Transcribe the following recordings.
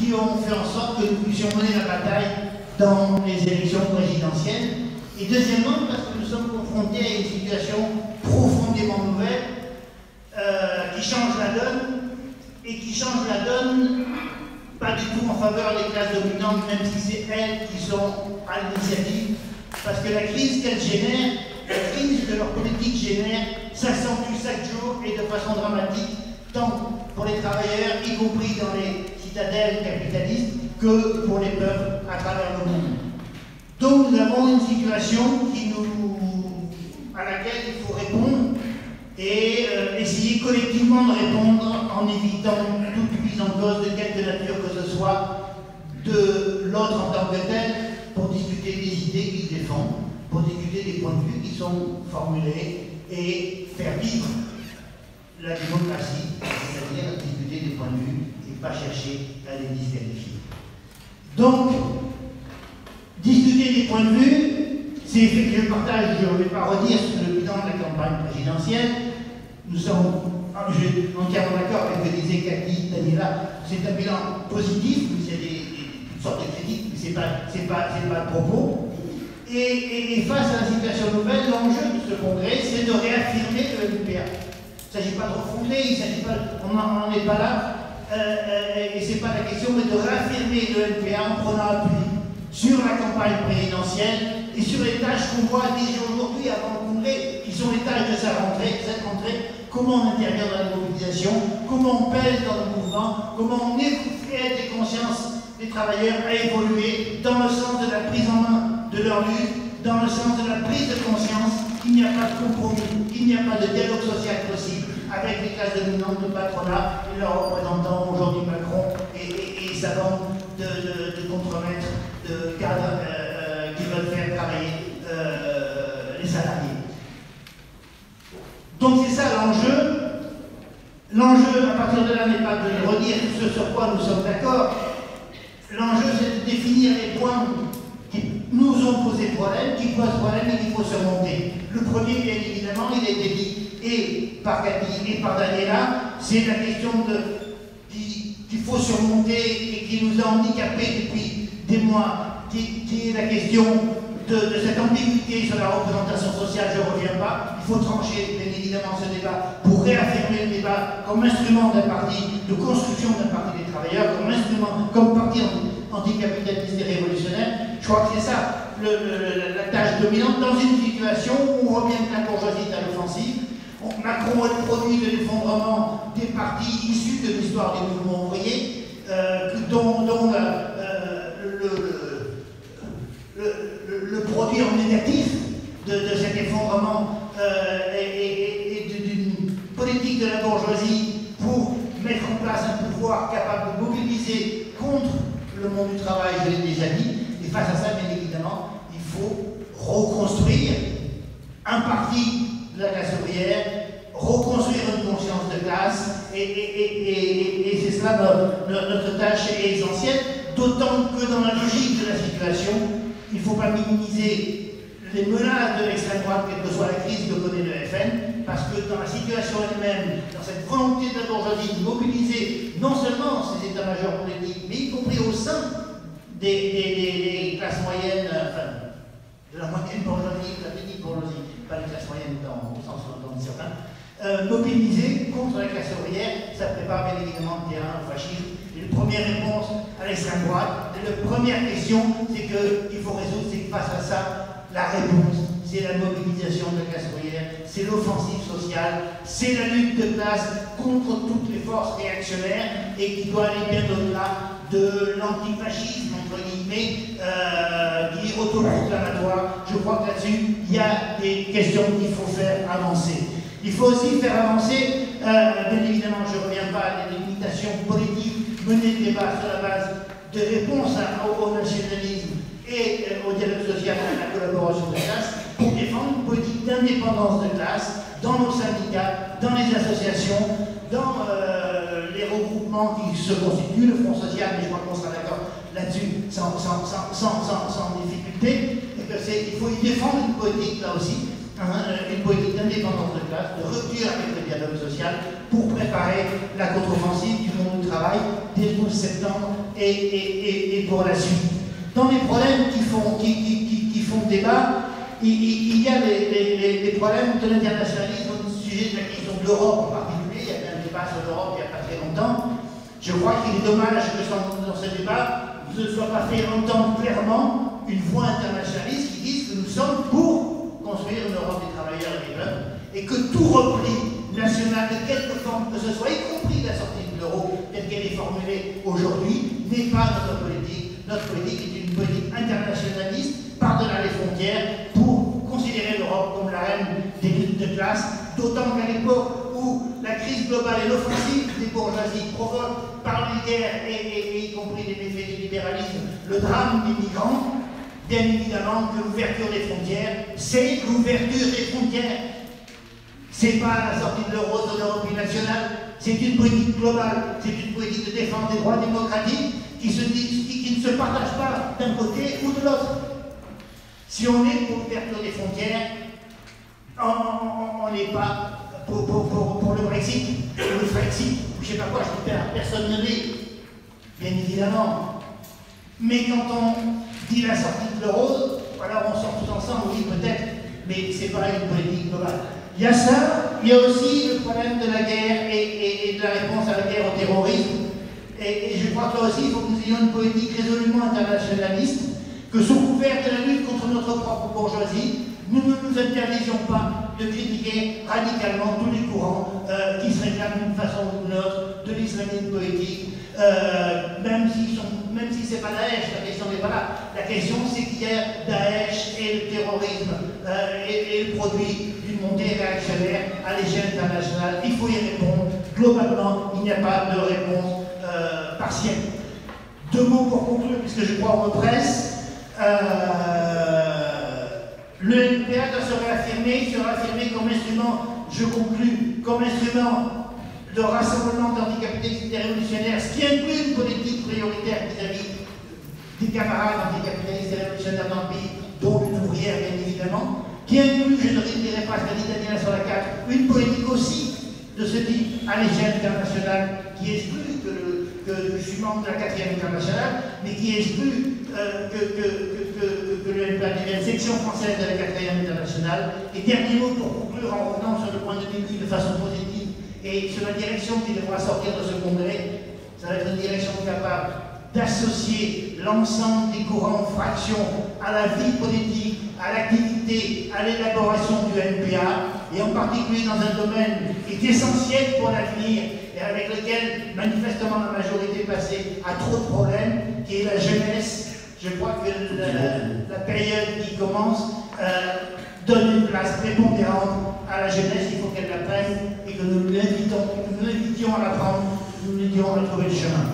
qui ont fait en sorte que nous puissions mener la bataille dans les élections présidentielles. Et deuxièmement, parce que nous sommes confrontés à une situation profondément nouvelle qui change la donne, et qui change la donne pas du tout en faveur des classes dominantes, même si c'est elles qui sont à l'initiative, parce que la crise qu'elles génèrent, la crise que leur politique génère, s'accentue chaque jour et de façon dramatique, tant pour les travailleurs, y compris dans les citadelles capitalistes, que pour les peuples à travers le monde. Donc nous avons une situation à laquelle il faut répondre et essayer collectivement de répondre en évitant toute mise en cause de quelque nature que ce soit de l'autre en tant que tel, pour discuter des idées qu'il défend, pour discuter des points de vue qui sont formulés et faire vivre la démocratie, c'est-à-dire discuter des points de vue et pas chercher à les disqualifier. Donc, discuter des points de vue, c'est effectivement, je partage, je ne vais pas redire le bilan de la campagne présidentielle. Nous sommes entièrement d'accord avec ce que disait Cathy, Daniela, c'est un bilan positif, mais il y a toutes sortes de critiques, mais ce n'est pas le propos. Et face à la situation nouvelle, l'enjeu de ce congrès, c'est de réaffirmer le NPA. Il ne s'agit pas de refonder, on n'en est pas là, et ce n'est pas la question, mais de réaffirmer le NPA en prenant appui sur la campagne présidentielle et sur les tâches qu'on voit déjà aujourd'hui avant le congrès, qui sont les tâches de cette rentrée, comment on intervient dans la mobilisation, comment on pèse dans le mouvement, comment on aide les consciences des travailleurs à évoluer dans le sens de la prise en main de leur lutte, dans le sens de la prise de conscience qu'il n'y a pas de compromis, qu'il n'y a pas de dialogue social possible avec les classes dominantes du patronat et leurs représentants, aujourd'hui Macron et sa bande de contremaîtres, de cadres qui veulent faire travailler les salariés. Donc c'est ça l'enjeu. L'enjeu, à partir de là, n'est pas de redire ce sur quoi nous sommes d'accord. L'enjeu, c'est de définir les points qui nous ont posé problème, qui posent problème et qu'il faut surmonter. Le premier, bien évidemment, il a été dit et par Cathy et par Daniela, c'est la question qu'il faut surmonter et qui nous a handicapés depuis des mois, qui est la question de cette ambiguïté sur la représentation sociale. Je ne reviens pas. Il faut trancher, bien évidemment, ce débat pour réaffirmer le débat comme instrument d'un parti de construction d'un parti des travailleurs, comme parti anticapitaliste et révolutionnaire. Je crois que c'est ça la tâche dominante dans une situation où on revient de la bourgeoisie à l'offensive. Macron est le produit de l'effondrement des partis issus de l'histoire des mouvements ouvriers, dont le produit en négatif de cet effondrement et d'une politique de la bourgeoisie pour mettre en place un pouvoir capable de mobiliser contre le monde du travail, je l'ai déjà dit. Et face à ça, bien évidemment, il faut reconstruire un parti de la classe ouvrière, reconstruire une conscience de classe, et c'est cela notre tâche est essentielle, d'autant que dans la logique de la situation, il ne faut pas minimiser les menaces de l'extrême droite, quelle que soit la crise que connaît le FN, parce que dans la situation elle-même, dans cette volonté de la bourgeoisie de mobiliser non seulement ces états-majors politiques, mais y compris au sein des classes moyennes, enfin, de la moyenne bourgeoisie, de la petite bourgeoisie, pas les classes moyennes au sens de certains, mobiliser contre la classe ouvrière, ça prépare bien évidemment le terrain au fascisme. Et la première réponse à l'extrême droite, la première question, c'est qu'il faut résoudre, c'est que face à ça, la réponse, c'est la mobilisation de la classe ouvrière, c'est l'offensive sociale, c'est la lutte de classe contre toutes les forces réactionnaires et qui doit aller bien au-delà de l'antifascisme, entre guillemets, qui est autoproclamatoire. Je crois que là-dessus, il y a des questions qu'il faut faire avancer. Il faut aussi faire avancer, bien évidemment, je ne reviens pas à des limitations politiques, mener le débat sur la base de réponses au nationalisme et au dialogue social et à la collaboration de classe, pour défendre une politique d'indépendance de classe dans nos syndicats, dans les associations, dans les regroupements qui se constituent, le Front social, mais je crois qu'on sera d'accord là-dessus sans difficulté, et que il faut y défendre une politique là aussi, une politique d'indépendance de classe, de rupture avec le dialogue social, pour préparer la contre-offensive du monde du travail, des dès le 12 septembre et pour la suite. Dans les problèmes qui font débat, il y a les problèmes de l'internationalisme au sujet de la question de l'Europe en particulier. Il y avait un débat sur l'Europe il n'y a pas très longtemps. Je crois qu'il est dommage que dans ce débat ne soit pas fait entendre clairement une voix internationaliste qui dise que nous sommes pour construire une Europe des travailleurs et des peuples et que tout repli national de quelque forme que ce soit, y compris la sortie de l'euro telle qu'elle est formulée aujourd'hui, n'est pas notre politique. Notre politique est une politique internationaliste par-delà les frontières pour considérer l'Europe comme la reine des luttes de classe, d'autant qu'à l'époque où la crise globale et l'offensive des bourgeoisies provoquent par les guerres et y compris les méfaits du libéralisme, le drame des migrants, bien évidemment que l'ouverture des frontières, c'est l'ouverture des frontières. C'est pas la sortie de l'euro de l'Europe nationale, c'est une politique globale, c'est une politique de défense des droits démocratiques qui ne se partage pas d'un côté ou de l'autre. Si on est pour l'ouverture des frontières, on n'est pas pour le Brexit, ou le Frexit, ou je ne sais pas quoi, personne ne l'est, bien évidemment. Mais quand on dit la sortie de l'euro, alors on sort tous ensemble, oui peut-être, mais ce n'est pas une politique globale. Il y a ça, il y a aussi le problème de la guerre et de la réponse à la guerre au terrorisme. Et je crois que là aussi, il faut que nous ayons une politique résolument internationaliste, que sous couvert de la lutte contre notre propre bourgeoisie, nous ne nous interdisions pas de critiquer radicalement tous les courants qui se réclament d'une façon ou d'une autre de l'islamisme politique, même si ce n'est pas Daesh, la question n'est pas là. La question c'est qu'il y a Daesh et le terrorisme et le produit d'une montée réactionnaire à l'échelle internationale. Il faut y répondre. Globalement, il n'y a pas de réponse partielle. Deux mots pour conclure, puisque je crois on me presse. Le NPA doit se réaffirmer comme instrument, je conclus, comme instrument de rassemblement d'anticapitalistes et révolutionnaires, ce qui inclut une politique prioritaire vis-à-vis des camarades anticapitalistes et révolutionnaires dans le pays, dont une ouvrière bien évidemment, qui inclut, je ne dirais pas ce qu'a dit Daniela sur la carte, une politique aussi de ce type à l'échelle internationale, qui exclut que je suis membre de la 4e internationale, mais qui exclut que le NPA devienne section française de la 4e internationale. Et dernier mot pour conclure en revenant sur le point de début de façon positive et sur la direction qui devra sortir de ce congrès, ça va être une direction capable d'associer l'ensemble des courants fractions à la vie politique, à l'activité, à l'élaboration du NPA, et en particulier dans un domaine qui est essentiel pour l'avenir et avec lequel manifestement la majorité passée a trop de problèmes, qui est la jeunesse. Je crois que la période qui commence donne une place prépondérante à la jeunesse, il faut qu'elle la prenne et que nous l'invitions à la prendre, nous l'aidions à trouver le chemin.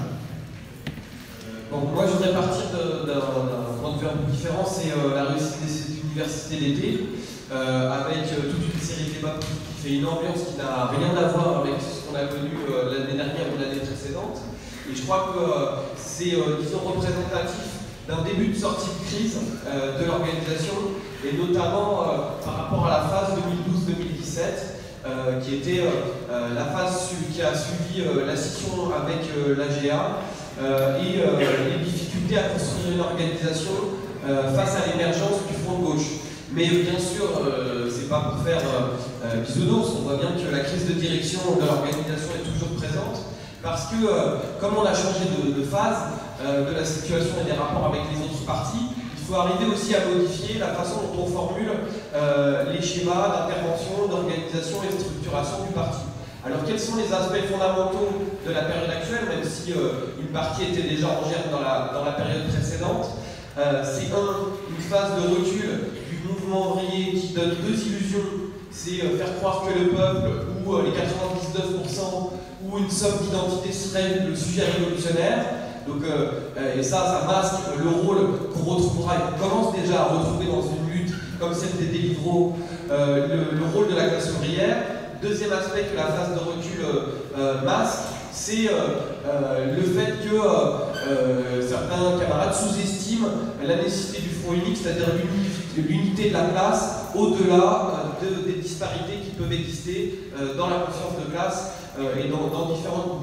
Bon, moi je voudrais partir d'un point de vue un peu différent, c'est la réussite de cette université d'été, avec toute une série de débats qui fait une ambiance qui n'a rien à voir avec ce qu'on a connu l'année dernière ou l'année précédente. Et je crois que c'est, disons, représentatif d'un début de sortie de crise de l'organisation, et notamment par rapport à la phase 2012-2017, qui était la phase qui a suivi la scission avec l'AGA, et les difficultés à construire une organisation face à l'émergence du front de gauche. Mais bien sûr, c'est pas pour faire bisounours, on voit bien que la crise de direction de l'organisation est toujours présente, parce que comme on a changé de phase de la situation et des rapports avec les autres partis, il faut arriver aussi à modifier la façon dont on formule les schémas d'intervention, d'organisation et de structuration du parti. Alors quels sont les aspects fondamentaux de la période actuelle, même si une partie était déjà en germe dans la période précédente? C'est une phase de recul du mouvement ouvrier qui donne deux illusions. C'est faire croire que le peuple ou les 99% ou une somme d'identité serait le sujet révolutionnaire. Donc, et ça masque le rôle qu'on retrouvera et qu'on commence déjà à retrouver dans une lutte comme celle des délibéraux, le rôle de la classe ouvrière. Deuxième aspect que la phase de recul masque, c'est le fait que certains camarades sous-estiment la nécessité du front unique, c'est-à-dire l'unité de la classe au-delà des disparités qui peuvent exister dans la conscience de classe et dans différentes couches.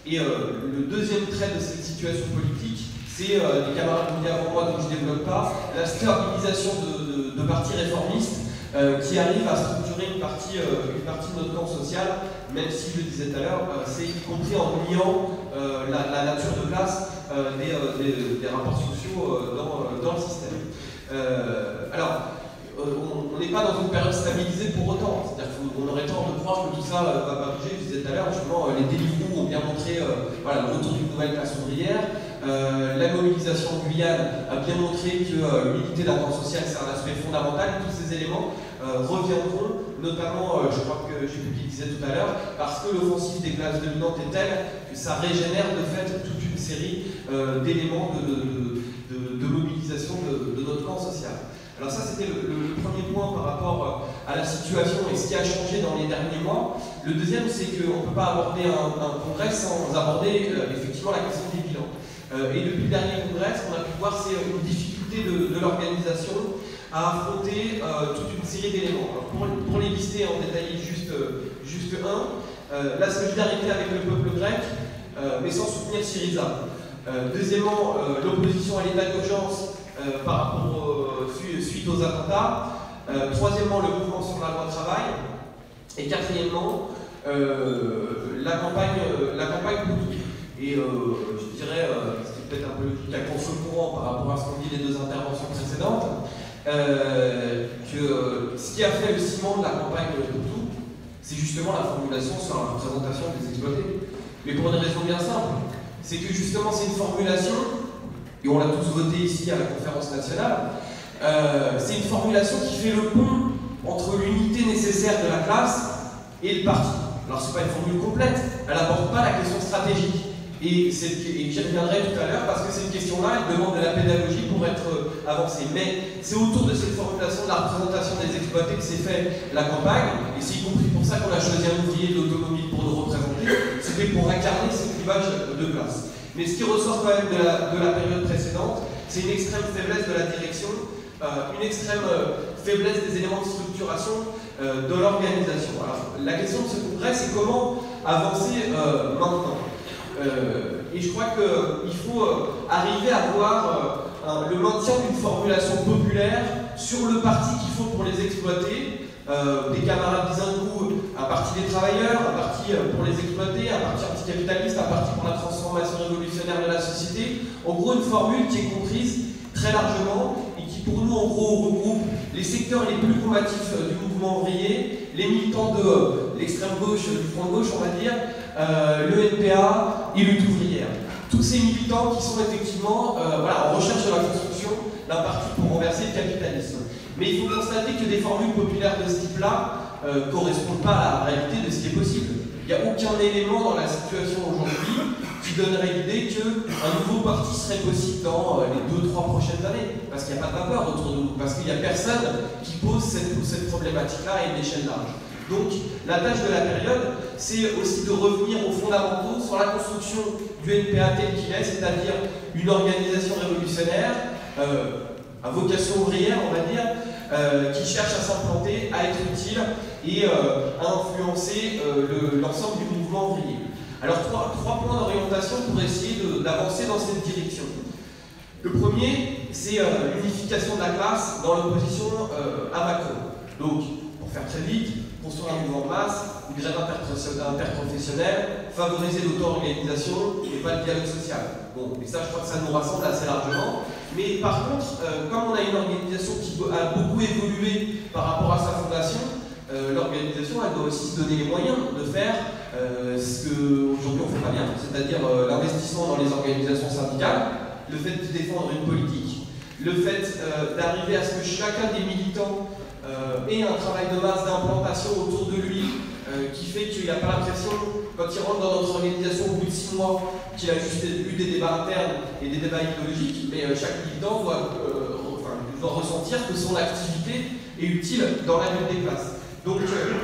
Et le deuxième trait de cette situation politique, c'est, les camarades l'ont dit avant moi, donc je ne développe pas, la stabilisation de partis réformistes qui arrivent à structurer une partie de notre camp social, même si, je le disais tout à l'heure, c'est y compris en niant la nature de classe des rapports sociaux dans le système. Alors, on n'est pas dans une période stabilisée pour autant. C'est-à-dire qu'on aurait tort de croire que tout ça va pas bouger. Je disais tout à l'heure, justement, les Deliveroo ont bien montré voilà, le retour d'une nouvelle classe ouvrière. La mobilisation en Guyane a bien montré que l'unité d'un camp social, c'est un aspect fondamental. Tous ces éléments reviendront, notamment, je crois que j'ai pu le disais tout à l'heure, parce que l'offensive des classes dominantes est telle que ça régénère de fait toute une série d'éléments de mobilisation de notre camp social. Alors ça, c'était le premier point par rapport à la situation et ce qui a changé dans les derniers mois. Le deuxième, c'est qu'on ne peut pas aborder un congrès sans aborder effectivement la question des bilans. Et depuis le dernier congrès, ce qu'on a pu voir, c'est une difficulté de l'organisation à affronter toute une série d'éléments. Pour les lister et en détailler juste un, la solidarité avec le peuple grec, mais sans soutenir Syriza. Deuxièmement, l'opposition à l'état d'urgence par rapport suite aux attentats. Troisièmement, le mouvement sur la loi travail. Et quatrièmement, la campagne pour tout. Et je dirais, c'est peut-être un peu à contre-courant par rapport à ce qu'ont dit les deux interventions précédentes, que ce qui a fait le ciment de la campagne pour tout, c'est justement la formulation sur la représentation des exploités. Mais pour une raison bien simple, c'est que justement c'est une formulation, et on l'a tous voté ici à la conférence nationale, c'est une formulation qui fait le pont entre l'unité nécessaire de la classe et le parti. Alors c'est pas une formule complète, elle n'aborde pas la question stratégique. Et j'y reviendrai tout à l'heure parce que cette question-là, elle demande de la pédagogie pour être avancée. Mais c'est autour de cette formulation de la représentation des exploités que s'est fait la campagne, et c'est y compris pour ça qu'on a choisi un ouvrier de l'automobile pour nous représenter, c'était pour incarner ces clivages de classe. Mais ce qui ressort quand même de la période précédente, c'est une extrême faiblesse de la direction, une extrême faiblesse des éléments de structuration de l'organisation. Alors, la question de ce congrès, c'est comment avancer maintenant. Et je crois qu'il faut arriver à voir le maintien d'une formulation populaire sur le parti qu'il faut pour les exploiter, des camarades d'Isankou, un parti des travailleurs, un parti pour les exploiter, un parti anticapitaliste, un parti pour la transformation révolutionnaire de la société. En gros, une formule qui est comprise très largement et qui pour nous en gros regroupe les secteurs les plus combatifs du mouvement ouvrier, les militants de l'extrême gauche, du front gauche on va dire, le NPA et lutte ouvrière. Tous ces militants qui sont effectivement voilà, en recherche de la construction d'un parti pour renverser le capitalisme. Mais il faut constater que des formules populaires de ce type-là ne correspondent pas à la réalité de ce qui est possible. Il n'y a aucun élément dans la situation aujourd'hui qui donnerait l'idée qu'un nouveau parti serait possible dans les 2-3 prochaines années. Parce qu'il n'y a pas de vapeur autour de nous, parce qu'il n'y a personne qui pose cette problématique-là à une échelle large. Donc la tâche de la période, c'est aussi de revenir aux fondamentaux sur la construction du NPA tel qu'il est, c'est-à-dire une organisation révolutionnaire, à vocation ouvrière, on va dire, qui cherche à s'implanter, à être utile et à influencer l'ensemble du mouvement ouvrier. Alors trois points d'orientation pour essayer d'avancer dans cette direction. Le premier, c'est l'unification de la classe dans l'opposition à Macron. Donc, pour faire très vite, construire un mouvement de masse, une grève interprofessionnelle, favoriser l'auto-organisation et pas le dialogue social. Bon, et ça, je crois que ça nous rassemble assez largement. Mais par contre, comme on a une organisation qui a beaucoup évolué par rapport à sa fondation, l'organisation, elle doit aussi se donner les moyens de faire ce qu'aujourd'hui on ne fait pas bien, c'est-à-dire l'investissement dans les organisations syndicales, le fait de défendre une politique, le fait d'arriver à ce que chacun des militants ait un travail de masse d'implantation autour de lui qui fait qu'il n'a pas l'impression, quand il rentre dans notre organisation au bout de 6 mois, qu'il a juste eu des débats internes et des débats idéologiques, mais chaque militant doit ressentir que son activité est utile dans la lutte des classes. Donc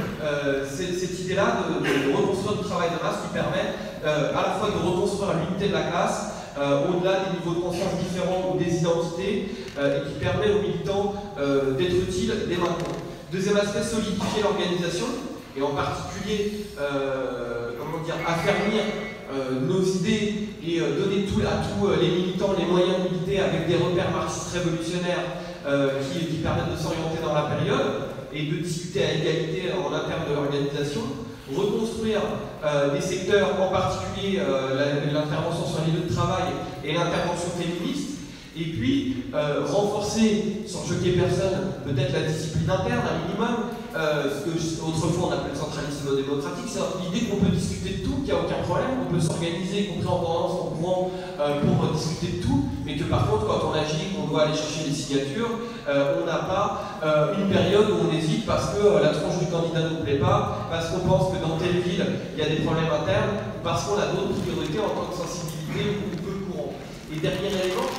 cette idée-là de reconstruire du travail de masse qui permet à la fois de reconstruire l'unité de la classe, au-delà des niveaux de conscience différents ou des identités, et qui permet aux militants d'être utiles dès maintenant. Deuxième aspect, solidifier l'organisation, et en particulier, comment dire, affermir nos idées et donner à tous les militants les moyens de militer avec des repères marxistes révolutionnaires qui permettent de s'orienter dans la période et de discuter à égalité en interne de l'organisation, reconstruire des secteurs, en particulier l'intervention sur les lieux de travail et l'intervention féministe, et puis renforcer, sans choquer personne, peut-être la discipline interne, un minimum, ce que autrefois on appelle le centralisme démocratique, c'est l'idée qu'on peut discuter de tout, qu'il n'y a aucun problème, on peut s'organiser, y compris en tendance, en courant, pour discuter de tout, mais que par contre, quand on agit, qu'on doit aller chercher des signatures, on n'a pas une période où on hésite parce que la tronche du candidat ne nous plaît pas, parce qu'on pense que dans telle ville, il y a des problèmes internes, ou parce qu'on a d'autres priorités en tant que sensibilité ou peu courant. Et dernier élément,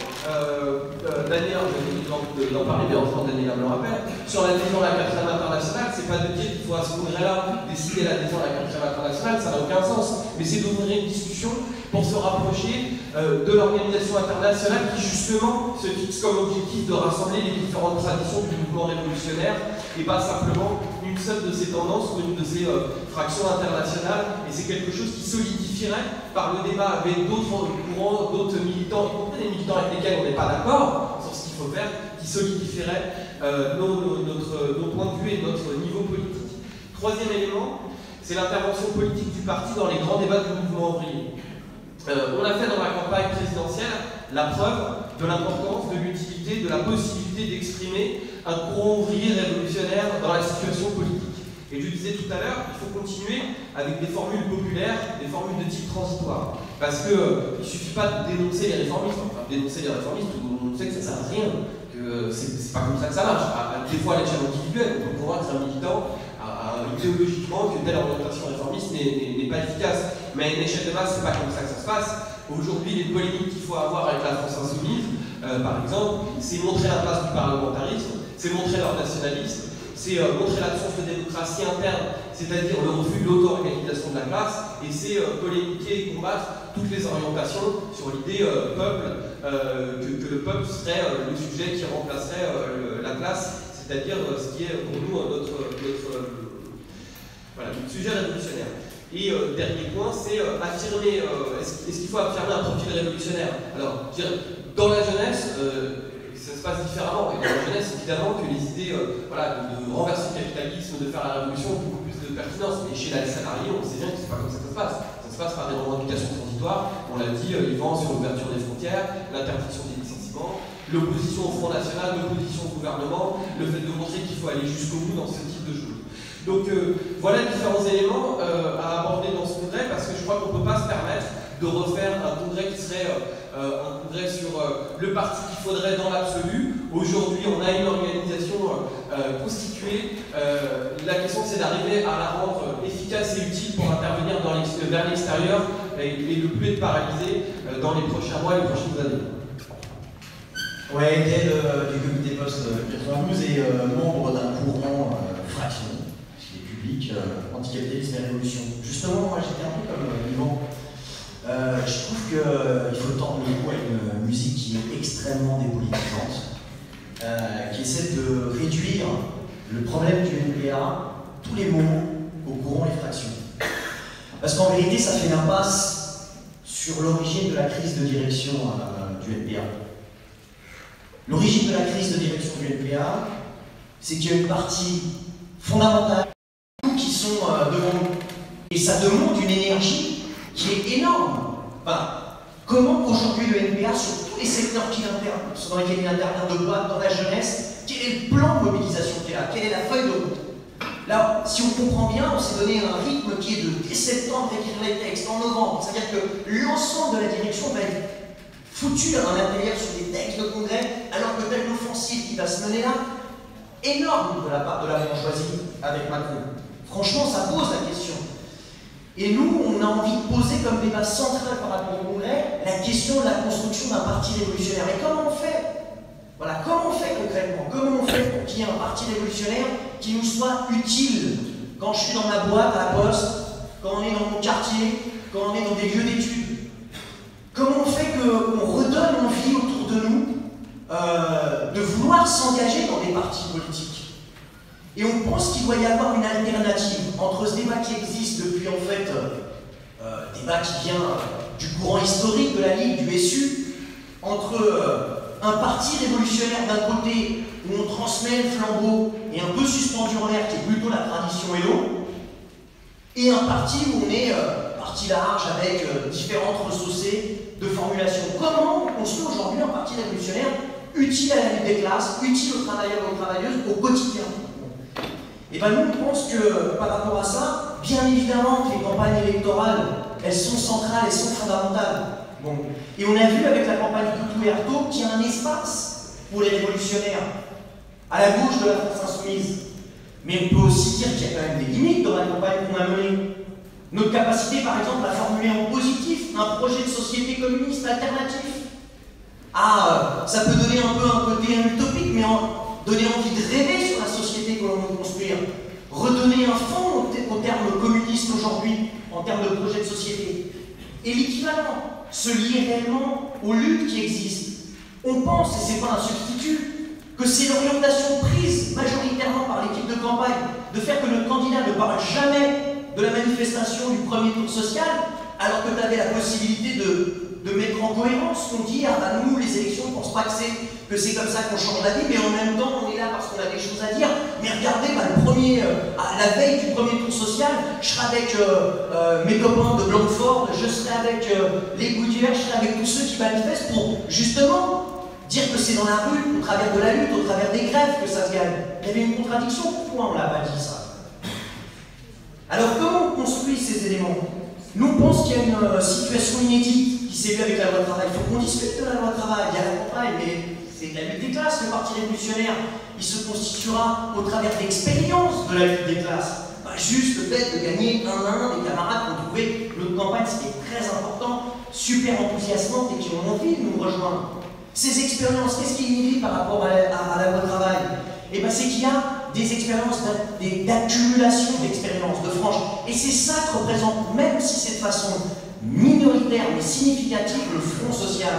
Daniel, je vais en parler, mais enfin Daniel me le rappelle, sur l'adhésion à la 4e internationale, c'est pas de dire qu'il faut à ce congrès-là décider l'adhésion à la 4e internationale, ça n'a aucun sens, mais c'est d'ouvrir une discussion pour se rapprocher de l'organisation internationale qui justement se fixe comme objectif de rassembler les différentes traditions du mouvement révolutionnaire et pas simplement une seule de ces tendances ou une de ces fractions internationales, et c'est quelque chose qui solidifierait par le débat avec d'autres courants, d'autres militants, y compris des militants avec lesquels on n'est pas d'accord sur ce qu'il faut faire, qui solidifierait nos points de vue et notre niveau politique. Troisième élément, c'est l'intervention politique du parti dans les grands débats du mouvement ouvrier. On a fait dans la campagne présidentielle la preuve de l'importance, de l'utilité, de la possibilité d'exprimer un courant ouvrier révolutionnaire dans la situation politique. Et je disais tout à l'heure, il faut continuer avec des formules populaires, des formules de type transitoire. Parce qu'il ne suffit pas de dénoncer les réformistes. Enfin, dénoncer les réformistes, tout le monde sait que ça ne sert à rien, que c'est pas comme ça que ça marche. Des fois, à l'échelle individuelle, on peut convaincre un militant idéologiquement que telle orientation réformiste n'est pas efficace. Mais à une échelle de masse, c'est pas comme ça que ça se passe. Aujourd'hui, les polémiques qu'il faut avoir avec la France insoumise, par exemple, c'est montrer la place du parlementarisme, c'est montrer leur nationalisme, c'est montrer l'absence de démocratie interne, c'est-à-dire le refus de l'auto-organisation de la classe, et c'est polémiquer et combattre toutes les orientations sur l'idée peuple, que le peuple serait le sujet qui remplacerait la classe, c'est-à-dire ce qui est pour nous notre sujet révolutionnaire. Et dernier point, c'est affirmer, est-ce qu'il faut affirmer un profil révolutionnaire? Alors, je dirais, dans la jeunesse, ça se passe différemment. Et dans la jeunesse, évidemment, que les idées de renverser le capitalisme, de faire la révolution ont beaucoup plus de pertinence. Mais chez les salariés, on sait bien que c'est pas comme ça que ça se passe. Ça se passe par des revendications transitoires. On l'a dit, Yvan, sur l'ouverture des frontières, l'interdiction des licenciements, l'opposition au Front National, l'opposition au gouvernement, le fait de montrer qu'il faut aller jusqu'au bout dans ce type de choses. Donc voilà différents éléments à aborder dans ce congrès, parce que je crois qu'on ne peut pas se permettre de refaire un congrès qui serait un congrès sur le parti qu'il faudrait dans l'absolu. Aujourd'hui, on a une organisation constituée. La question, c'est d'arriver à la rendre efficace et utile pour intervenir vers l'extérieur et le plus être paralysé dans les prochains mois et les prochaines années. Ouais, Ted du comité post-92 et membre d'un courant fractionné, qui est public, anticapitalisme et révolution. Justement, moi j'étais un peu comme Yvan. Je trouve qu'il faut tendre le cou à une musique qui est extrêmement dépolitisante, qui essaie de réduire le problème du NPA, tous les mots, au courant et fractions. Parce qu'en vérité, ça fait l'impasse sur l'origine de la crise de direction du NPA. L'origine de la crise de direction du NPA, c'est qu'il y a une partie fondamentale qui sont devant nous. Et ça demande une énergie qui est énorme. Enfin, comment aujourd'hui le NPA, sur tous les secteurs dans lesquels il intervient, de boîte, dans la jeunesse, quel est le plan de mobilisation qui est là? Quelle est la feuille de route? Là, si on comprend bien, on s'est donné un rythme qui est de dès septembre d'écrire les textes, en novembre. C'est-à-dire que l'ensemble de la direction va être foutu à l'intérieur sur des textes de congrès, alors que telle offensive qui va se mener là, énorme de la part de la bourgeoisie avec Macron. Franchement, ça pose la question. Et nous, on a envie de poser comme débat central par rapport au congrès la question de la construction d'un parti révolutionnaire. Et comment on fait? Voilà, comment on fait concrètement? Comment on fait pour qu'il y ait un parti révolutionnaire qui nous soit utile quand je suis dans ma boîte à la poste, quand on est dans mon quartier, quand on est dans des lieux d'études? Comment on fait qu'on redonne envie autour de nous de vouloir s'engager dans des partis politiques? Et on pense qu'il doit y avoir une alternative entre ce débat qui existe depuis en fait débat qui vient du courant historique de la Ligue, du SU, entre un parti révolutionnaire d'un côté où on transmet le flambeau et un peu suspendu en l'air, qui est plutôt la tradition Hello, et un parti où on est parti large avec différentes ressaucées de formulation. Comment on construit aujourd'hui un parti révolutionnaire utile à la lutte des classes, utile aux travailleurs et aux travailleuses au quotidien? Et bien nous, on pense que par rapport à ça, bien évidemment que les campagnes électorales, elles sont centrales, elles sont fondamentales. Bon. Et on a vu avec la campagne Coutou et Artaud qu'il y a un espace pour les révolutionnaires, à la gauche de la France insoumise. Mais on peut aussi dire qu'il y a quand même des limites dans la campagne qu'on a menée. Notre capacité, par exemple, à formuler en positif un projet de société communiste alternatif. Ah, ça peut donner un peu un côté utopique, mais donner envie de rêver sur la société que l'on veut construire. Redonner un fond au terme communiste aujourd'hui, en termes de projet de société. Et l'équivalent, se lier réellement aux luttes qui existent. On pense, et ce n'est pas un substitut, que c'est l'orientation prise majoritairement par l'équipe de campagne de faire que notre candidat ne parle jamais de la manifestation du premier tour social, alors que tu avais la possibilité de mettre en cohérence ce qu'on dit. Ah bah nous, les élections, on ne pense pas que c'est comme ça qu'on change la vie, mais en même temps, on est là parce qu'on a des choses à dire. Mais regardez, bah, la veille du premier tour social, je serai avec mes copains de Blanquefort, je serai avec les Gouttières, je serai avec tous ceux qui manifestent pour justement dire que c'est dans la rue, au travers de la lutte, au travers des grèves que ça se gagne. Il y avait une contradiction, pourquoi on ne l'a pas dit ça? Alors comment on construit ces éléments? Nous, on pense qu'il y a une situation inédite qui s'est vue avec la loi travail. Il faut qu'on discute de la loi travail. Il y a la campagne, mais c'est de la lutte des classes. Le Parti révolutionnaire, il se constituera au travers d'expériences de la lutte des classes. Pas juste le fait de gagner un à un des camarades qui ont trouvé notre campagne, ce qui est très important, super enthousiasmante et qui ont envie de nous rejoindre. Ces expériences, qu'est-ce qui est inédit par rapport à la loi travail? Eh bien, c'est qu'il y a des expériences, d'accumulation d'expériences, de franges. Et c'est ça que représente, même si c'est de façon minoritaire mais significative, le front social.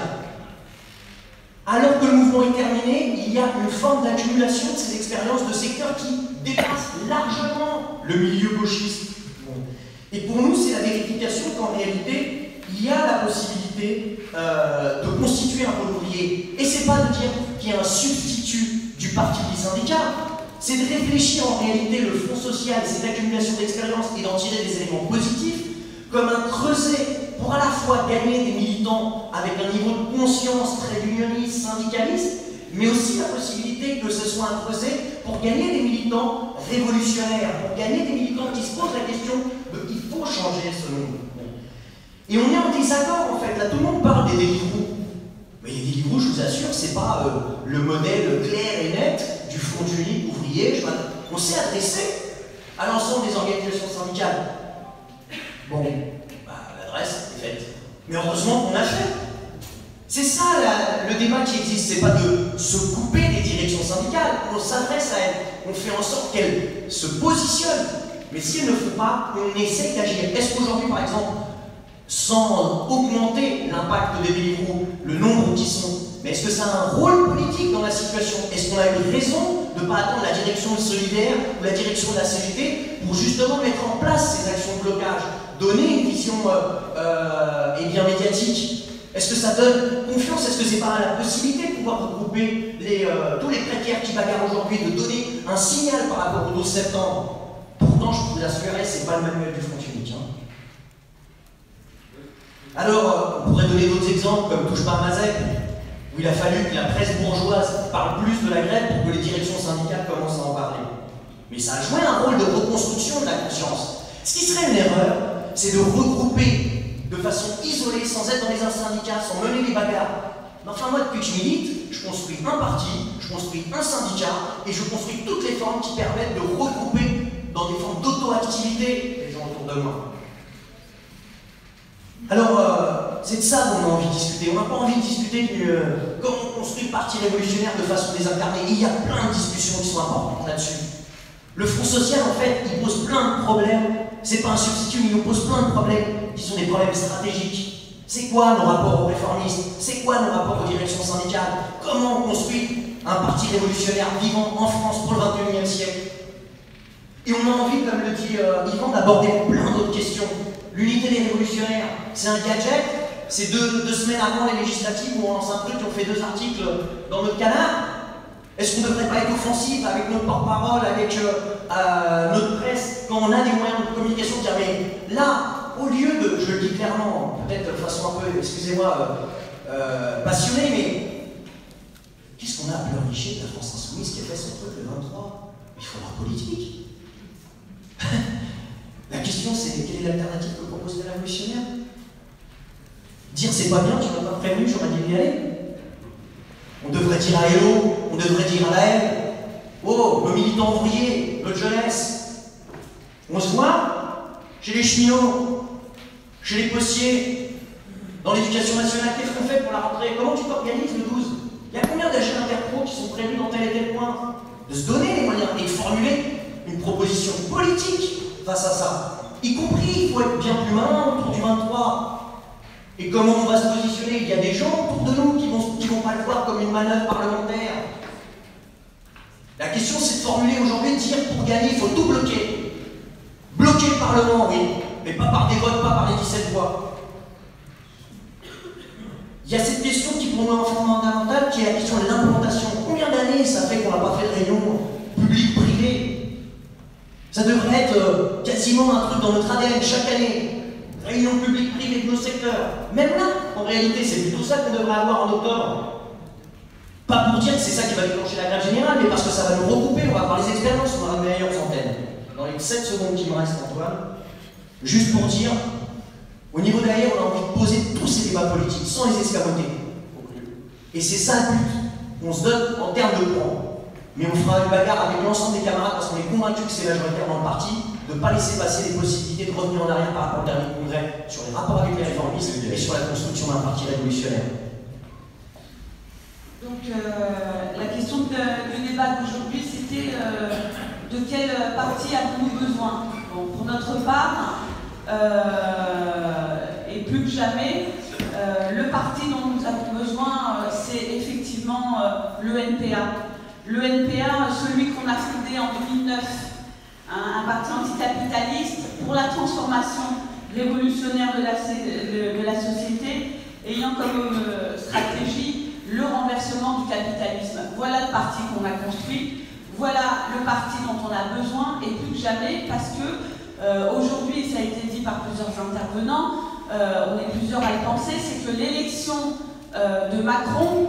Alors que le mouvement est terminé, il y a une forme d'accumulation de ces expériences de secteurs qui dépassent largement le milieu gauchiste. Et pour nous, c'est la vérification qu'en réalité, il y a la possibilité de constituer un pôle ouvrier. Et c'est pas de dire qu'il y a un substitut du parti des syndicats, c'est de réfléchir en réalité le front social et cette accumulation d'expérience et d'en tirer des éléments positifs comme un creuset pour à la fois gagner des militants avec un niveau de conscience très unioniste, syndicaliste, mais aussi la possibilité que ce soit un creuset pour gagner des militants révolutionnaires, pour gagner des militants qui se posent la question de il faut changer ce monde. Et on est en désaccord en fait, là tout le monde parle des Deliveroo. Mais les Deliveroo, je vous assure, c'est pas le modèle clair et net du front unique ouvrier. On s'est adressé à l'ensemble des organisations syndicales. Bon, bah, l'adresse est faite. Mais heureusement qu'on a fait. C'est ça le débat qui existe, c'est pas de se couper des directions syndicales. On s'adresse à elles, on fait en sorte qu'elles se positionnent. Mais si elles ne font pas, on essaie d'agir. Est-ce qu'aujourd'hui, par exemple, sans augmenter l'impact des Deliveroo, le nombre qui sont, mais est-ce que ça a un rôle politique dans la situation? Est-ce qu'on a une raison de ne pas attendre la direction de Solidaire ou la direction de la CGT pour justement mettre en place ces actions de blocage, donner une vision médiatique? Est-ce que ça donne confiance? Est-ce que c'est pas la possibilité de pouvoir regrouper tous les précaires qui bagarrent aujourd'hui, de donner un signal par rapport au 12 septembre? Pourtant, je vous assurerai, c'est pas le manuel du front unique. Hein. Alors, on pourrait donner d'autres exemples, comme Touche pas à Mazep, où il a fallu que la presse bourgeoise parle plus de la grève pour que les directions syndicales commencent à en parler. Mais ça a joué un rôle de reconstruction de la conscience. Ce qui serait une erreur, c'est de regrouper de façon isolée, sans être dans les syndicats, sans mener des bagarres. Mais enfin, moi, depuis que je milite, je construis un parti, je construis un syndicat, et je construis toutes les formes qui permettent de regrouper dans des formes d'auto-activité les gens autour de moi. Alors, c'est de ça dont on a envie de discuter. On n'a pas envie de discuter de comment on construit le parti révolutionnaire de façon désincarnée. Il y a plein de discussions qui sont importantes là-dessus. Le Front social, en fait, il pose plein de problèmes. C'est pas un substitut, mais il nous pose plein de problèmes qui sont des problèmes stratégiques. C'est quoi nos rapports aux réformistes? C'est quoi nos rapports aux directions syndicales? Comment on construit un parti révolutionnaire vivant en France pour le XXIe siècle? Et on a envie, comme le dit Yvan, d'aborder plein d'autres questions. L'unité des révolutionnaires, c'est un gadget. C'est deux semaines avant les législatives où on lance un truc et on fait 2 articles dans notre canard. Est-ce qu'on ne devrait pas être offensif avec notre porte-parole, avec notre presse, quand on a des moyens de communication qui mais là, au lieu de, je le dis clairement, peut-être de façon un peu, excusez-moi, passionnée, mais qu'est-ce qu'on a à pleurnicher de la France Insoumise qui a fait son truc le 23? Il faut la politique. La question c'est, quelle est l'alternative que propose les révolutionnaires? Dire c'est pas bien, tu m'as pas prévenu, j'aurais dû y aller. On devrait dire à Hello, on devrait dire à la haine. Oh, nos militants ouvriers, notre jeunesse. On se voit chez les cheminots, chez les postiers, dans l'éducation nationale. Qu'est-ce qu'on fait pour la rentrée? Comment tu t'organises le 12? Il y a combien d'achats interpro qui sont prévus dans tel et tel point? De se donner les moyens et de formuler une proposition politique face à ça. Y compris, il faut être bien plus malin autour du 23. Et comment on va se positionner? Il y a des gens autour de nous qui vont pas le voir comme une manœuvre parlementaire. La question c'est de formuler aujourd'hui, de dire pour gagner, il faut tout bloquer. Bloquer le Parlement, oui, mais pas par des votes, pas par les 17 voix. Il y a cette question qui pour nous est fondamentale, qui est la question de l'implantation. Combien d'années ça fait qu'on n'a pas fait de réunion publique-privée? Ça devrait être quasiment un truc dans notre ADN chaque année. Réunion publique-privée de nos secteurs. Même là, en réalité, c'est plutôt ça qu'on devrait avoir en octobre. Pas pour dire que c'est ça qui va déclencher la grève générale, mais parce que ça va nous regrouper, on va avoir les expériences, on aura de meilleures antennes. Dans les 7 secondes qui me restent, Antoine, juste pour dire, au niveau derrière, on a envie de poser tous ces débats politiques, sans les escamoter. Et c'est ça le but. On se donne en termes de plan. Mais on fera une bagarre avec l'ensemble des camarades parce qu'on est convaincu que c'est majoritaire dans le parti, de ne pas laisser passer les possibilités de revenir en arrière par rapport au dernier congrès sur les rapports avec les réformistes et sur la construction d'un parti révolutionnaire. Donc la question du débat d'aujourd'hui, c'était de quel parti avons-nous besoin? Bon, pour notre part, et plus que jamais, le parti dont nous avons besoin, c'est effectivement le NPA. Le NPA, celui qu'on a fondé en 2009, un parti anticapitaliste pour la transformation révolutionnaire de la société, ayant comme stratégie le renversement du capitalisme. Voilà le parti qu'on a construit, voilà le parti dont on a besoin, et plus que jamais, parce que aujourd'hui, ça a été dit par plusieurs intervenants, on est plusieurs à le penser, c'est que l'élection de Macron,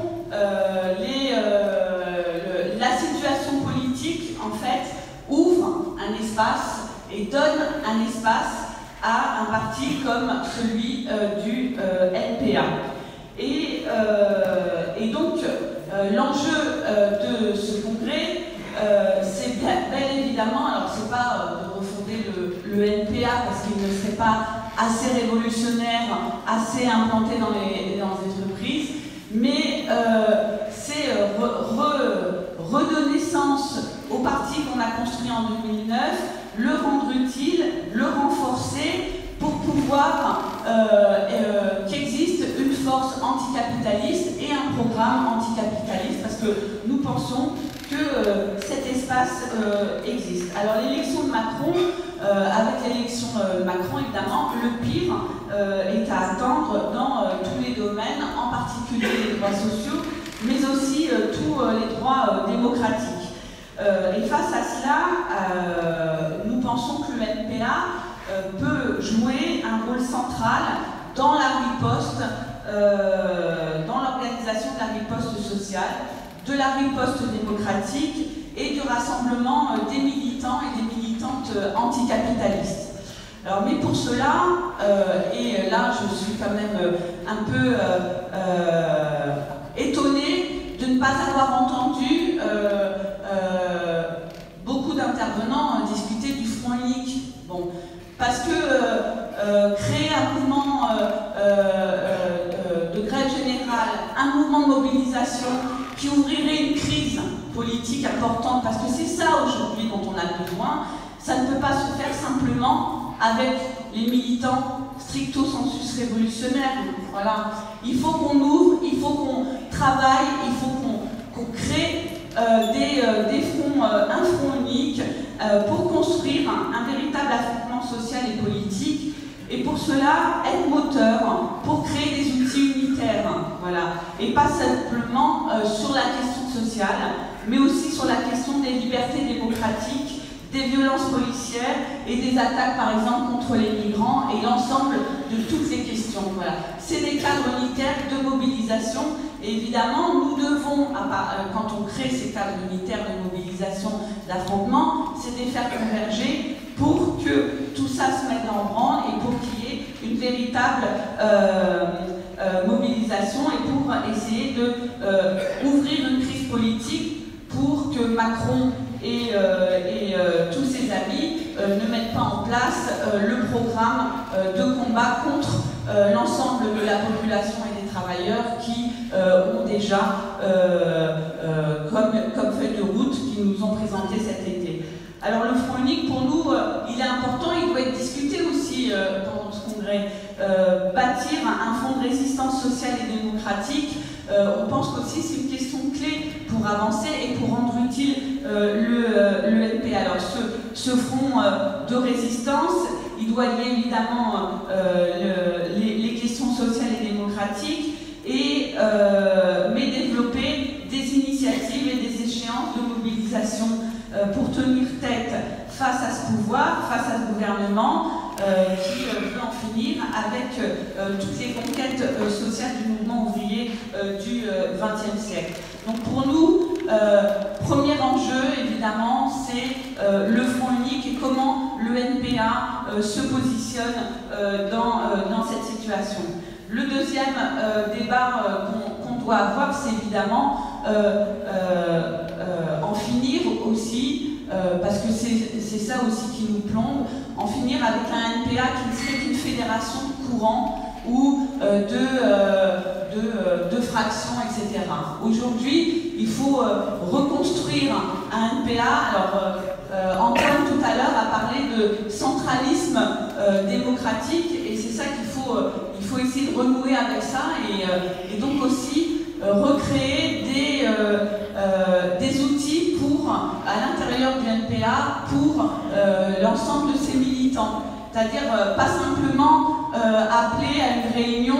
la situation politique, en fait, ouvre un espace et donne un espace à un parti comme celui du NPA. Et donc, l'enjeu de ce congrès, c'est bel évidemment, alors c'est pas de refonder le NPA parce qu'il ne serait pas assez révolutionnaire, assez implanté dans les entreprises, mais c'est redonner sens au parti qu'on a construit en 2009, le rendre utile, le renforcer pour pouvoir qu'existe une force anticapitaliste et un programme anticapitaliste, parce que nous pensons que cet espace existe. Alors l'élection de Macron, avec l'élection de Macron évidemment, le pire est à attendre dans tous les domaines, en particulier les droits sociaux, mais aussi tous les droits démocratiques. Et face à cela, nous pensons que le NPA peut jouer un rôle central dans la riposte, dans l'organisation de la riposte sociale, de la riposte démocratique et du rassemblement des militants et des militantes anticapitalistes. Alors, mais pour cela, et là je suis quand même un peu étonnée de ne pas avoir entendu beaucoup d'intervenants discuter du front unique. Bon, parce que créer un mouvement de grève générale, un mouvement de mobilisation qui ouvrirait une crise politique importante, parce que c'est ça aujourd'hui dont on a besoin, ça ne peut pas se faire simplement avec les militants stricto sensus révolutionnaires. Voilà. Il faut qu'on ouvre, il faut qu'on travaille, il faut qu'on crée des fronts, un front unique pour construire un véritable affrontement social et politique. Et pour cela, être moteur pour créer des outils unitaires, voilà. Et pas simplement sur la question sociale, mais aussi sur la question des libertés démocratiques, des violences policières et des attaques, par exemple, contre les migrants et l'ensemble de toutes les questions. Voilà. C'est des cadres unitaires de mobilisation. Et évidemment, nous devons, quand on crée ces cadres unitaires de mobilisation, d'affrontement, c'est de les faire converger pour que tout ça se mette en branle et pour qu'il y ait une véritable mobilisation et pour essayer d'ouvrir une crise politique pour que Macron et tous ses amis ne mettent pas en place le programme de combat contre l'ensemble de la population et des travailleurs qui ont déjà comme feuille de route qu'ils nous ont présenté cet été. Alors le Front unique, pour nous, il est important, il doit être discuté aussi pendant ce congrès. Bâtir un fonds de résistance sociale et démocratique, on pense qu'aussi c'est une question clé pour avancer et pour rendre utile le NPA. Alors ce front de résistance, il doit lier évidemment les questions sociales et démocratiques, mais développer des initiatives et des échéances de mobilisation pour tenir tête face à ce pouvoir, face à ce gouvernement qui veut en finir avec toutes les conquêtes sociales du mouvement ouvrier du XXe siècle. Donc pour nous, premier enjeu, évidemment, c'est le Front unique et comment le NPA se positionne dans cette situation. Le deuxième débat qu'on doit avoir, c'est évidemment en finir aussi, parce que c'est ça aussi qui nous plombe, en finir avec un NPA qui ne serait qu'une fédération de courants ou de fractions, etc. Aujourd'hui, il faut reconstruire un NPA. Alors, Antoine tout à l'heure a parlé de centralisme démocratique, et c'est ça qu'il faut essayer de renouer avec ça, et donc aussi recréer des outils à l'intérieur du NPA pour l'ensemble de ses militants. C'est-à-dire pas simplement appeler à une réunion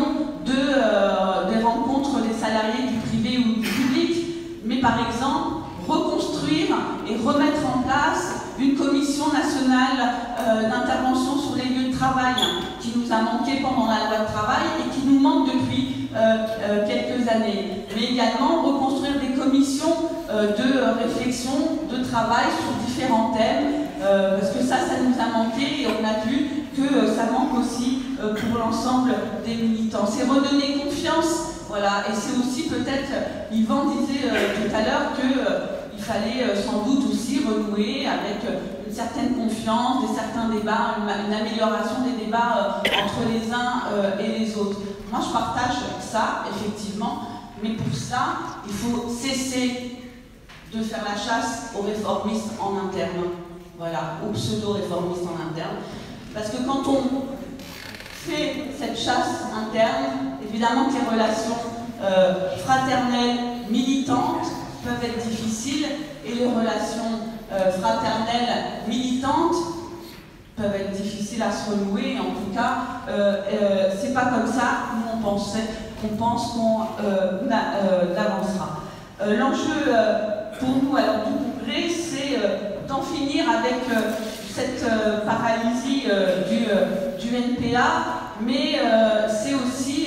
des rencontres des salariés du privé ou du public, mais par exemple reconstruire et remettre en place une commission nationale d'intervention sur les lieux de travail qui nous a manqué pendant la loi de travail et qui nous manque depuis quelques années. Mais également reconstruire des commissions de réflexion, de travail sur différents thèmes, parce que ça nous a manqué et on a vu que ça manque aussi pour l'ensemble des militants. C'est redonner confiance, voilà, et c'est aussi peut-être, Yvan disait tout à l'heure qu'il fallait sans doute aussi renouer avec une certaine confiance, certains débats, une amélioration des débats entre les uns et les autres. Moi je partage ça, effectivement, mais pour ça, il faut cesser de faire la chasse aux réformistes en interne, voilà, aux pseudo-réformistes en interne. Parce que quand on fait cette chasse interne, évidemment que les relations fraternelles, militantes, peuvent être difficiles, et les relations fraternelles, militantes, peuvent être difficiles à se renouer. En tout cas, c'est pas comme ça que qu'on pense qu'on avancera. L'enjeu pour nous, alors, du congrès, c'est d'en finir avec cette paralysie du NPA, mais c'est aussi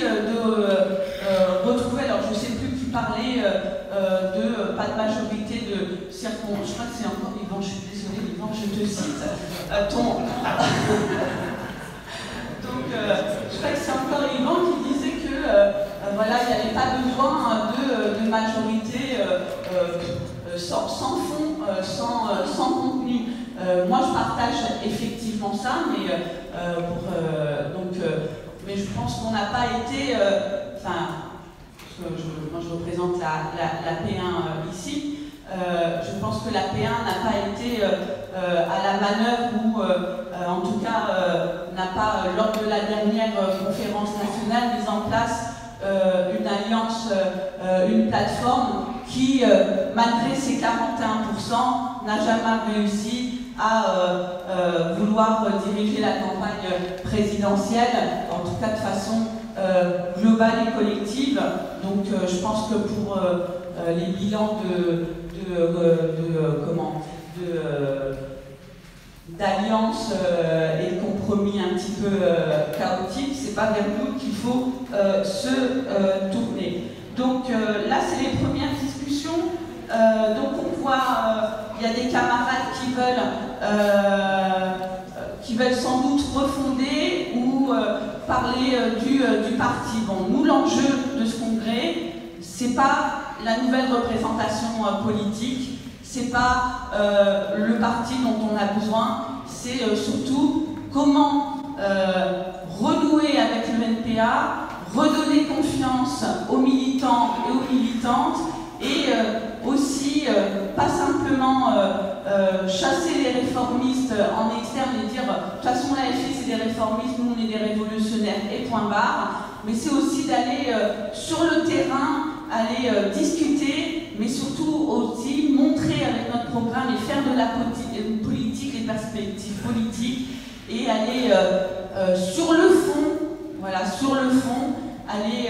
de retrouver, alors je ne sais plus qui parlait de pas de majorité de circonscription, je crois que c'est encore Yvan, je suis désolée Yvan, je te cite, donc je crois que c'est encore Yvan qui disait que voilà, il n'y avait pas besoin de majorité sans fond, sans contenu. Moi je partage effectivement ça, mais, mais je pense qu'on n'a pas été, moi je représente la P1 ici, je pense que la P1 n'a pas été à la manœuvre ou en tout cas n'a pas, lors de la dernière conférence nationale, mis en place une alliance, une plateforme qui, malgré ses 41%, n'a jamais réussi à vouloir diriger la campagne présidentielle, en tout cas de façon globale et collective. Donc je pense que pour les bilans d'alliance et de compromis un petit peu chaotiques, c'est pas vers nous qu'il faut se tourner. Donc là, c'est les premières discussions. Donc on voit, il y a des camarades qui veulent sans doute refonder ou parler du parti. Bon, nous, l'enjeu de ce congrès, c'est pas la nouvelle représentation politique, c'est pas le parti dont on a besoin, c'est surtout comment renouer avec le NPA, redonner confiance aux militants et aux militantes, et aussi pas simplement chasser les réformistes en externe et dire de toute façon la FI c'est des réformistes, nous on est des révolutionnaires et point barre, mais c'est aussi d'aller sur le terrain, aller discuter, mais surtout aussi montrer avec notre programme et faire de la politique, les perspectives politiques, et aller sur le fond, voilà, sur le fond, aller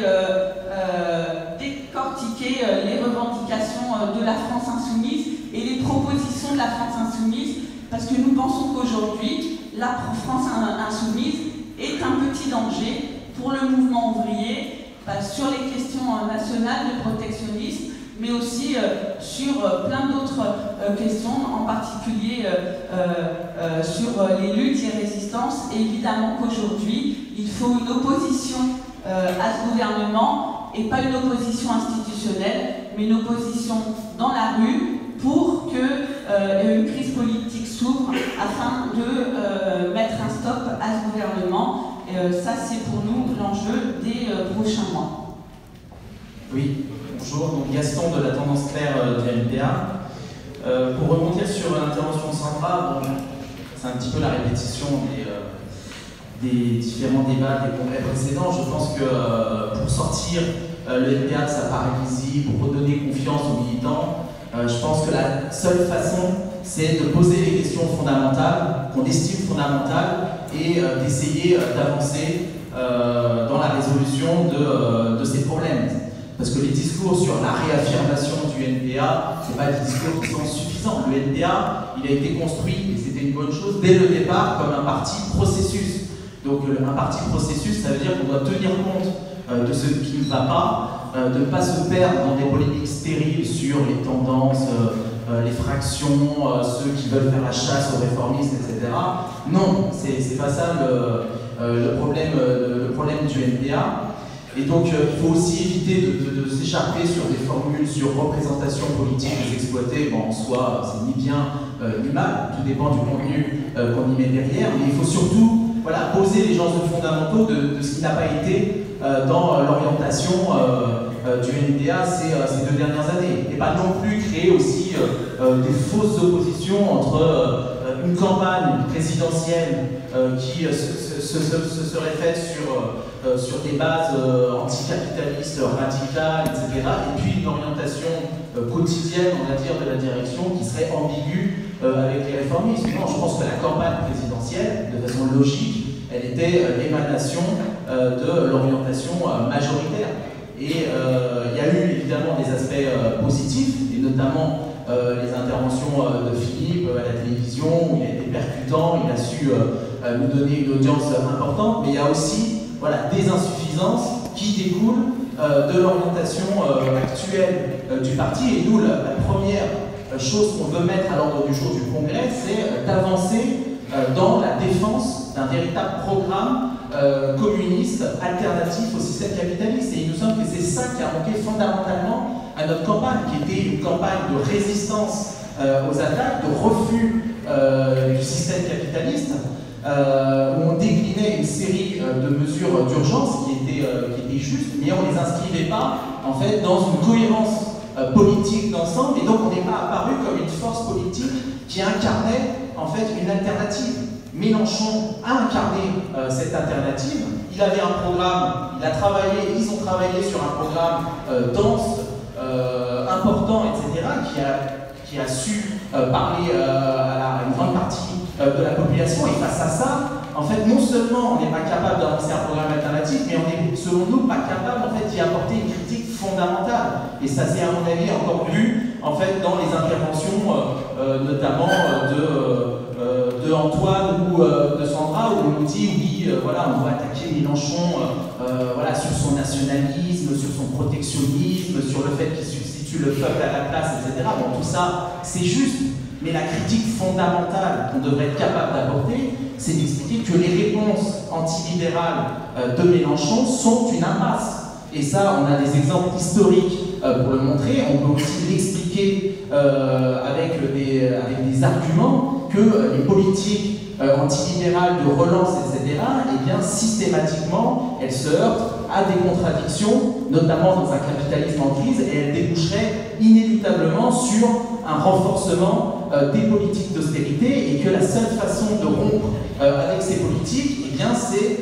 décortiquer les revendications de la France insoumise et les propositions de la France insoumise, parce que nous pensons qu'aujourd'hui, la France insoumise est un petit danger pour le mouvement ouvrier, sur les questions nationales de protectionnisme, mais aussi sur plein d'autres questions, en particulier sur les luttes et résistances. Et évidemment qu'aujourd'hui, il faut une opposition à ce gouvernement, et pas une opposition institutionnelle, mais une opposition dans la rue pour qu'une crise politique s'ouvre afin de mettre un stop à ce gouvernement. Ça, c'est pour nous l'enjeu des prochains mois. Oui, bonjour, donc Gaston de la Tendance Claire du NPA. Pour rebondir sur l'intervention de Sandra, bon, c'est un petit peu la répétition des différents débats des congrès précédents. Je pense que pour sortir le NPA de sa paralysie, pour redonner confiance aux militants, je pense que la seule façon, c'est de poser les questions fondamentales, qu'on estime fondamentales, et d'essayer d'avancer dans la résolution de ces problèmes. Parce que les discours sur la réaffirmation du NPA, ce n'est pas des discours qui sont suffisants. Le NPA, il a été construit, et c'était une bonne chose, dès le départ, comme un parti processus. Donc un parti processus, ça veut dire qu'on doit tenir compte de ce qui ne va pas, de ne pas se perdre dans des polémiques stériles sur les tendances, les fractions, ceux qui veulent faire la chasse aux réformistes, etc. Non, c'est pas ça le problème du NPA. Et donc il faut aussi éviter de s'écharper sur des formules sur représentation politique des exploités. Bon, en soi, c'est ni bien ni mal, tout dépend du contenu qu'on y met derrière, mais il faut surtout poser les enjeux fondamentaux de ce qui n'a pas été dans l'orientation du NPA ces 2 dernières années. Et pas non plus créer aussi des fausses oppositions entre une campagne présidentielle qui se serait faite sur des bases anticapitalistes, radicales, etc. Et puis une orientation quotidienne, on va dire, de la direction qui serait ambiguë avec les réformistes. Non, je pense que la campagne présidentielle, de façon logique, elle était l'émanation de l'orientation majoritaire. Et il y a eu évidemment des aspects positifs, et notamment les interventions de Philippe à la télévision, où il a été percutant, il a su nous donner une audience importante, mais il y a aussi des insuffisances qui découlent de l'orientation actuelle du parti. Et nous, la première chose qu'on veut mettre à l'ordre du jour du Congrès, c'est d'avancer dans la défense d'un véritable programme communiste alternatif au système capitaliste. Et il nous semble que c'est ça qui a manqué fondamentalement à notre campagne, qui était une campagne de résistance aux attaques, de refus du système capitaliste, où on déclinait une série de mesures d'urgence qui étaient justes, mais on ne les inscrivait pas en fait dans une cohérence politique d'ensemble, et donc on n'est pas apparu comme une force politique qui incarnait en fait une alternative. Mélenchon a incarné cette alternative. Il avait un programme, ils ont travaillé sur un programme dense, important, etc., qui a su parler à une grande partie de la population. Et face à ça, en fait, non seulement on n'est pas capable d'avancer un programme alternatif, mais on n'est, selon nous, pas capable en fait, d'y apporter une critique fondamentale. Et ça, c'est à mon avis encore vu en fait, dans les interventions, notamment de Antoine ou de Sandra, où on nous dit oui, voilà, on doit attaquer Mélenchon voilà, sur son nationalisme, sur son protectionnisme, sur le fait qu'il substitue le peuple à la place, etc. Bon, tout ça, c'est juste. Mais la critique fondamentale qu'on devrait être capable d'apporter, c'est d'expliquer que les réponses antilibérales de Mélenchon sont une impasse. Et ça, on a des exemples historiques pour le montrer. On peut aussi l'expliquer avec des arguments que les politiques antilibérales de relance, etc., eh bien, systématiquement, elles se heurtent à des contradictions, notamment dans un capitalisme en crise, et elles déboucheraient inéluctablement sur un renforcement des politiques d'austérité, et que la seule façon de rompre avec ces politiques, eh bien, c'est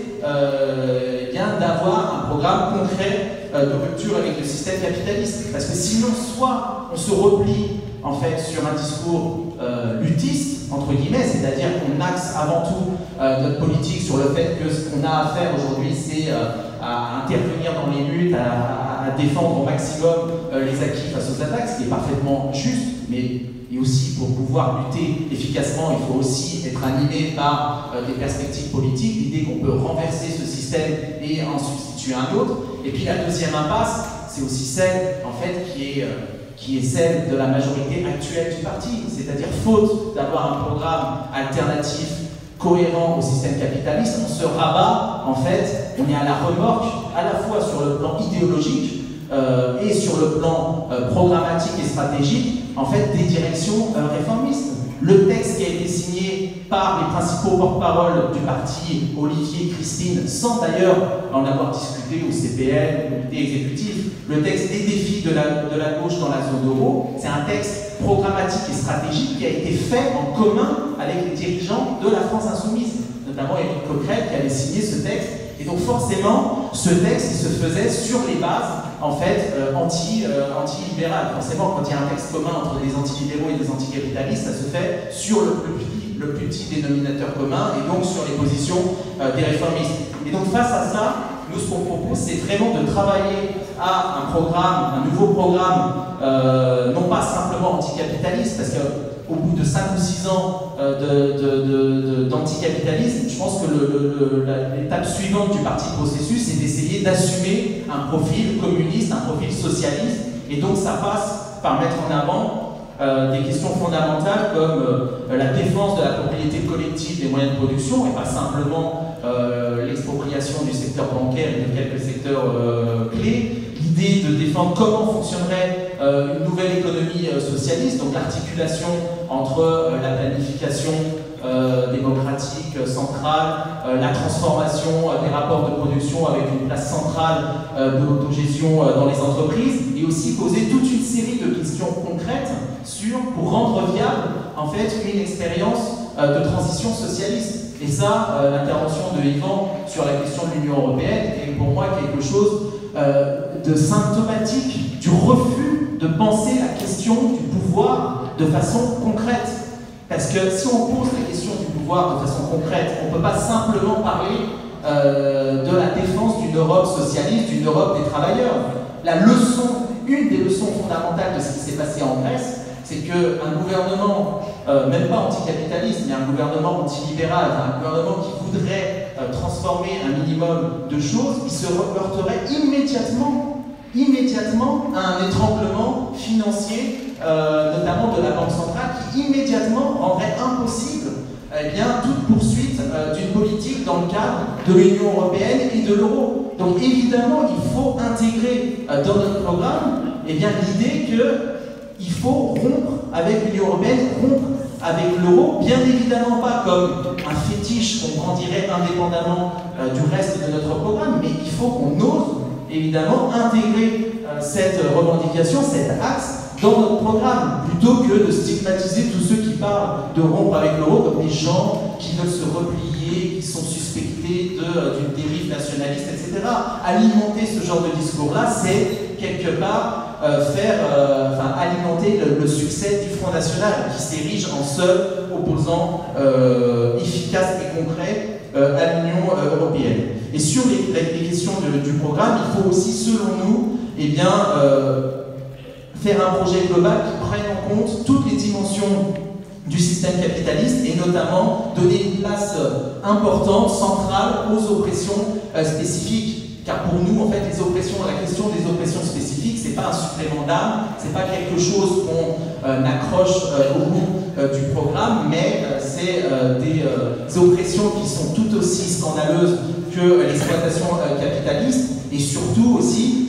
d'avoir un programme concret de rupture avec le système capitaliste. Parce que sinon, soit on se replie en fait sur un discours luttiste, entre guillemets, c'est-à-dire qu'on axe avant tout notre politique sur le fait que ce qu'on a à faire aujourd'hui, c'est à intervenir dans les luttes, à défendre au maximum les acquis face aux attaques, ce qui est parfaitement juste, mais et aussi pour pouvoir lutter efficacement, il faut aussi être animé par des perspectives politiques, l'idée qu'on peut renverser ce système et en substituer un autre. Et puis la deuxième impasse, c'est aussi celle en fait qui est celle de la majorité actuelle du parti, c'est-à-dire faute d'avoir un programme alternatif cohérent au système capitaliste, on se rabat, en fait, on est à la remorque à la fois sur le plan idéologique et sur le plan programmatique et stratégique, en fait, des directions réformistes. Le texte qui a été signé par les principaux porte-parole du parti, Olivier, Christine, sans d'ailleurs en avoir discuté au CPN, au comité exécutif, le texte des défis de la gauche dans la zone euro, c'est un texte programmatique et stratégique qui a été fait en commun avec les dirigeants de la France insoumise, notamment Éric Coquerel qui avait signé ce texte. Et donc forcément, ce texte il se faisait sur les bases en fait anti-libérales. Forcément, quand il y a un texte commun entre des antilibéraux et des anticapitalistes, ça se fait sur le plus petit dénominateur commun et donc sur les positions des réformistes. Et donc face à ça, nous ce qu'on propose, c'est vraiment de travailler à un nouveau programme, non pas simplement anticapitaliste, parce qu'au bout de 5 ou 6 ans d'anticapitalisme, je pense que l'étape suivante du parti processus, c'est d'essayer d'assumer un profil communiste, un profil socialiste, et donc ça passe par mettre en avant des questions fondamentales comme la défense de la propriété collective des moyens de production, et pas simplement l'expropriation du secteur bancaire et de quelques secteurs clés, l'idée de défendre comment fonctionnerait une nouvelle économie socialiste, donc l'articulation entre la planification démocratique centrale, la transformation des rapports de production avec une place centrale de l'autogestion dans les entreprises, et aussi poser toute une série de questions concrètes pour rendre viable en fait une expérience de transition socialiste. Et ça, l'intervention de Yvan sur la question de l'Union européenne est pour moi quelque chose de symptomatique du refus de penser la question du pouvoir de façon concrète. Parce que si on pose la question du pouvoir de façon concrète, on ne peut pas simplement parler de la défense d'une Europe socialiste, d'une Europe des travailleurs. Une des leçons fondamentales de ce qui s'est passé en Grèce, c'est qu'un gouvernement, même pas anticapitaliste, mais un gouvernement antilibéral, un gouvernement qui voudrait transformer un minimum de choses, il se heurterait immédiatement à un étranglement financier, notamment de la Banque centrale, qui immédiatement rendrait impossible toute poursuite d'une politique dans le cadre de l'Union européenne et de l'euro. Donc évidemment, il faut intégrer dans notre programme l'idée qu'il faut rompre avec l'Union européenne, rompre avec l'euro, bien évidemment pas comme un fétiche qu'on brandirait indépendamment du reste de notre programme, mais il faut qu'on ose évidemment intégrer cette revendication, cet axe dans notre programme, plutôt que de stigmatiser tous ceux qui parlent de rompre avec l'euro comme des gens qui veulent se replier, qui sont suspectés d'une dérive nationaliste, etc. Alimenter ce genre de discours-là, c'est quelque part, alimenter le succès du Front National, qui s'érige en seul opposant efficace et concret à l'Union européenne. Et sur les questions du programme, il faut aussi, selon nous, faire un projet global qui prenne en compte toutes les dimensions du système capitaliste et notamment donner une place importante, centrale aux oppressions spécifiques. Car pour nous, en fait, la question des oppressions spécifiques, c'est pas un supplément d'âme, c'est pas quelque chose qu'on accroche au bout du programme, mais c'est des oppressions qui sont tout aussi scandaleuses que l'exploitation capitaliste, et surtout aussi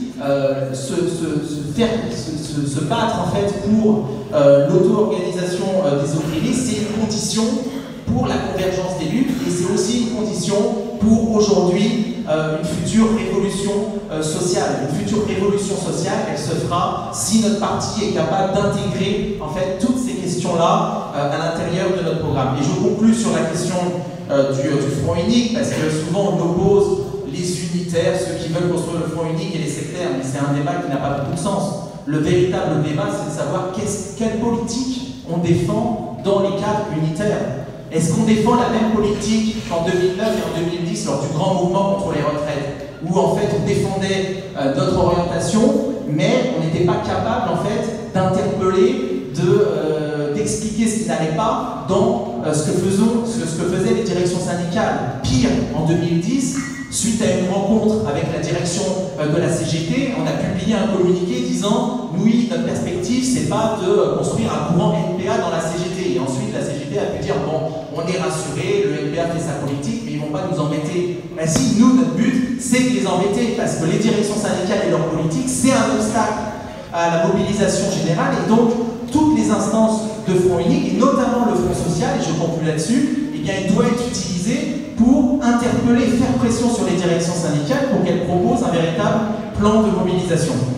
se battre en fait pour l'auto-organisation des opprimés, c'est une condition pour la convergence des luttes, et c'est aussi une condition pour aujourd'hui une future révolution sociale. Une future révolution sociale, elle se fera si notre parti est capable d'intégrer en fait toutes ces questions-là à l'intérieur de notre programme. Et je conclue sur la question du front unique, parce que souvent on oppose les unitaires, ceux qui veulent construire le front unique, et les sectaires, mais c'est un débat qui n'a pas beaucoup de sens. Le véritable débat, c'est de savoir quelle politique on défend dans les cadres unitaires. Est-ce qu'on défend la même politique qu'en 2009 et en 2010 lors du grand mouvement contre les retraites, où en fait on défendait notre orientation, mais on n'était pas capable en fait d'interpeller, d'expliquer ce qui n'allait pas dans ce que faisaient les directions syndicales. Pire, en 2010, suite à une rencontre avec la direction de la CGT, on a publié un communiqué disant « Oui, notre perspective, c'est pas de construire un courant NPA dans la CGT ». Et ensuite, la CGT a pu dire « Bon, on est rassuré, le NPA fait sa politique, mais ils vont pas nous embêter. » Ben si, nous, notre but, c'est de les embêter, parce que les directions syndicales et leur politique, c'est un obstacle à la mobilisation générale, et donc toutes les instances de front unique, et notamment le front social, et je conclue là-dessus, eh bien, il doit être utilisé pour interpeller, faire pression sur les directions syndicales pour qu'elles proposent un véritable plan de mobilisation.